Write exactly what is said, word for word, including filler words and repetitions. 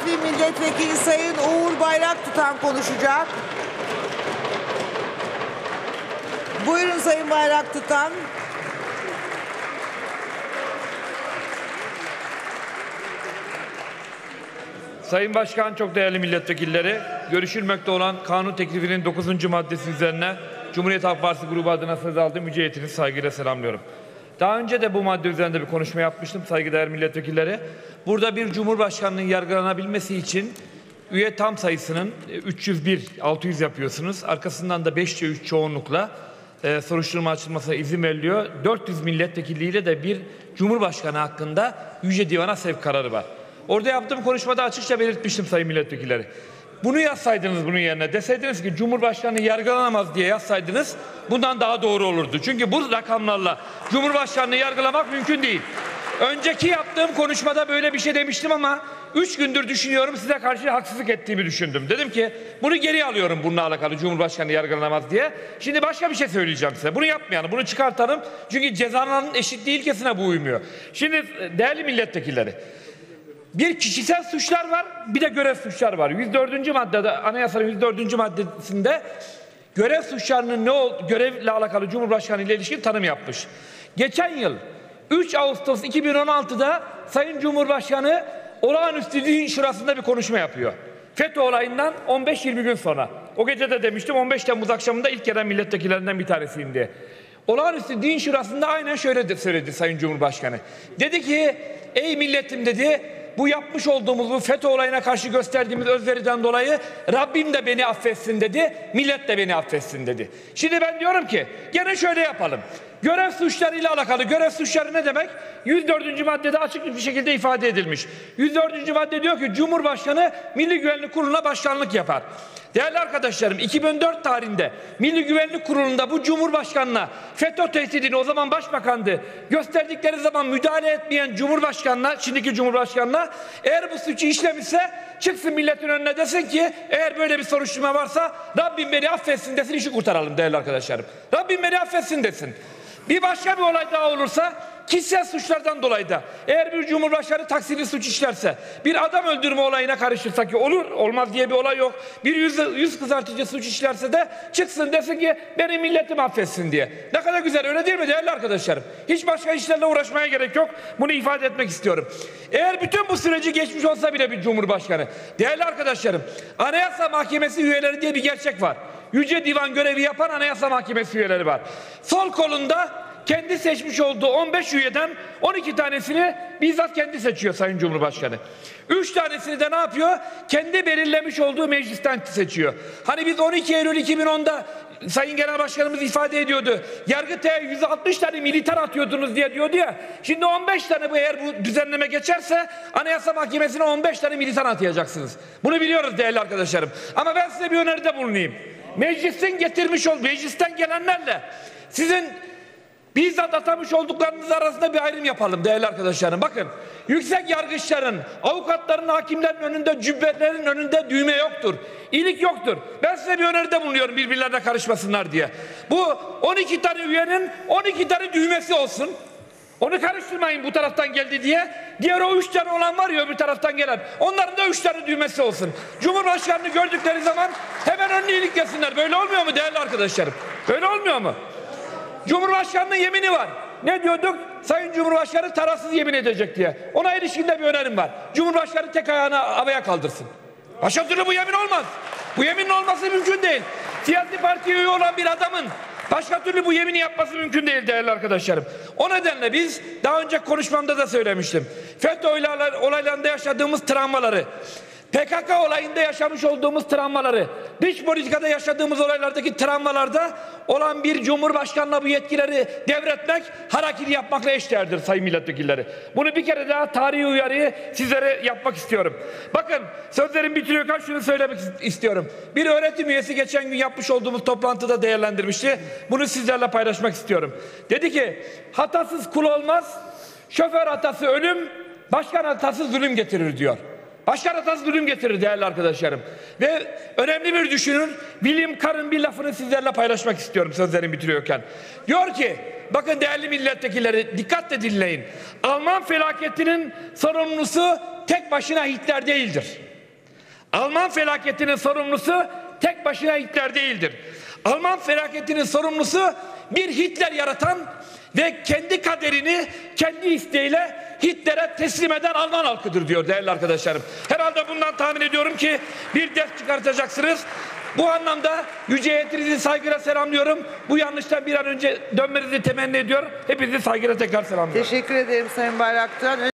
Artvin Milletvekili Sayın Uğur Bayraktutan konuşacak. Buyurun Sayın Bayraktutan. Sayın Başkan, çok değerli milletvekilleri, görüşülmekte olan kanun teklifinin dokuzuncu maddesi üzerine Cumhuriyet Halk Partisi grubu adına söz aldığım mücahitinizi saygıyla selamlıyorum. Daha önce de bu madde üzerinde bir konuşma yapmıştım saygıdeğer milletvekilleri. Burada bir Cumhurbaşkanı'nın yargılanabilmesi için üye tam sayısının üç yüz bir, altı yüz yapıyorsunuz. Arkasından da beşte üç çoğunlukla e, soruşturma açılmasına izin veriliyor. dört yüz milletvekiliyle de bir Cumhurbaşkanı hakkında Yüce Divan'a sevk kararı var. Orada yaptığım konuşmada açıkça belirtmiştim sayın milletvekilleri. Bunu yazsaydınız bunun yerine, deseydiniz ki Cumhurbaşkanı yargılanamaz diye yazsaydınız, bundan daha doğru olurdu. Çünkü bu rakamlarla Cumhurbaşkanı'nı yargılamak mümkün değil. Önceki yaptığım konuşmada böyle bir şey demiştim ama üç gündür düşünüyorum, size karşı haksızlık ettiğimi düşündüm. Dedim ki bunu geri alıyorum bununla alakalı, Cumhurbaşkanı yargılanamaz diye. Şimdi başka bir şey söyleyeceğim size. Bunu yapmayalım, bunu çıkartalım. Çünkü cezanın eşitliği ilkesine bu uymuyor. Şimdi değerli milletvekilleri, bir kişisel suçlar var, bir de görev suçları var. yüz dördüncü maddede, anayasanın yüz dördüncü maddesinde görev suçlarının ne ol, görevle alakalı Cumhurbaşkanı ile ilişkin tanım yapmış. Geçen yıl üç Ağustos iki bin on altı'da Sayın Cumhurbaşkanı olağanüstü din şurasında bir konuşma yapıyor. FETÖ olayından on beş yirmi gün sonra. O gece de demiştim, on beş Temmuz akşamında ilk gelen milletvekillerinden bir tanesiyim diye. Olağanüstü din şurasında aynen şöyle de söyledi Sayın Cumhurbaşkanı. Dedi ki, ey milletim dedi, bu yapmış olduğumuz bu FETÖ olayına karşı gösterdiğimiz özveriden dolayı Rabbim de beni affetsin dedi, millet de beni affetsin dedi. Şimdi ben diyorum ki gene şöyle yapalım. Görev suçlarıyla alakalı, görev suçları ne demek? yüz dördüncü maddede açık bir şekilde ifade edilmiş. yüz dördüncü madde diyor ki Cumhurbaşkanı Milli Güvenlik Kurulu'na başkanlık yapar. Değerli arkadaşlarım, iki bin dört tarihinde Milli Güvenlik Kurulu'nda bu Cumhurbaşkanı'na FETÖ tehdidini, o zaman Başbakan'dı, gösterdikleri zaman müdahale etmeyen Cumhurbaşkanı'na, şimdiki Cumhurbaşkanı'na, eğer bu suçu işlemişse çıksın milletin önüne desin ki eğer böyle bir soruşturma varsa Rabbim beni affetsin desin, işi kurtaralım değerli arkadaşlarım. Rabbim beni affetsin desin. Bir başka bir olay daha olursa, kişisel suçlardan dolayı da eğer bir Cumhurbaşkanı taksirli suç işlerse, bir adam öldürme olayına karışırsa, ki olur olmaz diye bir olay yok, bir yüz, yüz kızartıcı suç işlerse de çıksın desin ki benim milletim affetsin diye. Ne kadar güzel, öyle değil mi değerli arkadaşlarım? Hiç başka işlerle uğraşmaya gerek yok. Bunu ifade etmek istiyorum. Eğer bütün bu süreci geçmiş olsa bile bir Cumhurbaşkanı, değerli arkadaşlarım, Anayasa Mahkemesi üyeleri diye bir gerçek var. Yüce Divan görevi yapan Anayasa Mahkemesi üyeleri var. Sol kolunda kendi seçmiş olduğu on beş üyeden on iki tanesini bizzat kendi seçiyor Sayın Cumhurbaşkanı. üç tanesini de ne yapıyor? Kendi belirlemiş olduğu meclisten seçiyor. Hani biz on iki Eylül iki bin on'da Sayın Genel Başkanımız ifade ediyordu. Yargıtay'a yüz altmış tane militar atıyordunuz diye diyordu ya. Şimdi on beş tane, bu eğer bu düzenleme geçerse Anayasa Mahkemesi'ne on beş tane militar atayacaksınız. Bunu biliyoruz değerli arkadaşlarım. Ama ben size bir öneride bulunayım. Meclisin getirmiş olduğu, meclisten gelenlerle sizin bizzat atamış olduklarınız arasında bir ayrım yapalım değerli arkadaşlarım. Bakın, yüksek yargıçların, avukatların, hakimlerin önünde, cübbelerin önünde düğme yoktur. İyilik yoktur. Ben size bir öneride bulunuyorum birbirlerine karışmasınlar diye. Bu on iki tane üyenin on iki tane düğmesi olsun. Onu karıştırmayın bu taraftan geldi diye. Diğer o üç tane olan var ya öbür taraftan gelen. Onların da üç tane düğmesi olsun. Cumhurbaşkanını gördükleri zaman hemen önüne iyiliklesinler. Böyle olmuyor mu değerli arkadaşlarım? Böyle olmuyor mu? Cumhurbaşkanının yemini var. Ne diyorduk? Sayın Cumhurbaşkanı tarafsız yemin edecek diye. Ona ilişkinde bir önerim var. Cumhurbaşkanı tek ayağını havaya kaldırsın. Başka türlü bu yemin olmaz. Bu yeminin olması mümkün değil. Siyasi partiye üye olan bir adamın başka türlü bu yemini yapması mümkün değil değerli arkadaşlarım. O nedenle biz daha önce konuşmamda da söylemiştim. FETÖ olaylarında yaşadığımız travmaları, P K K olayında yaşamış olduğumuz travmaları, dış politikada yaşadığımız olaylardaki travmalarda olan bir Cumhurbaşkanı'na bu yetkileri devretmek, harakiri yapmakla eşdeğerdir sayın milletvekilleri. Bunu bir kere daha tarihi uyarıyı sizlere yapmak istiyorum. Bakın, sözlerim bitiriyorken şunu söylemek istiyorum. Bir öğretim üyesi geçen gün yapmış olduğumuz toplantıda değerlendirmişti. Bunu sizlerle paylaşmak istiyorum. Dedi ki, hatasız kul olmaz, şoför hatası ölüm, başkan hatası zulüm getirir diyor. Başkan hatası zulüm getirir değerli arkadaşlarım. Ve önemli bir düşünün, William Carr'ın bir lafını sizlerle paylaşmak istiyorum sözlerimi bitiriyorken. Diyor ki, bakın değerli milletvekilleri dikkatle dinleyin. Alman felaketinin sorumlusu tek başına Hitler değildir. Alman felaketinin sorumlusu tek başına Hitler değildir. Alman felaketinin sorumlusu bir Hitler yaratan ve kendi kaderini kendi isteğiyle Hitler'e teslim eden Alman halkıdır diyor değerli arkadaşlarım. Herhalde bundan tahmin ediyorum ki bir ders çıkartacaksınız. Bu anlamda yüce heyetinizi saygıyla selamlıyorum. Bu yanlıştan bir an önce dönmenizi temenni ediyor. Hepinizi saygıyla tekrar selamlıyorum. Teşekkür ederim Sayın Bayraktar.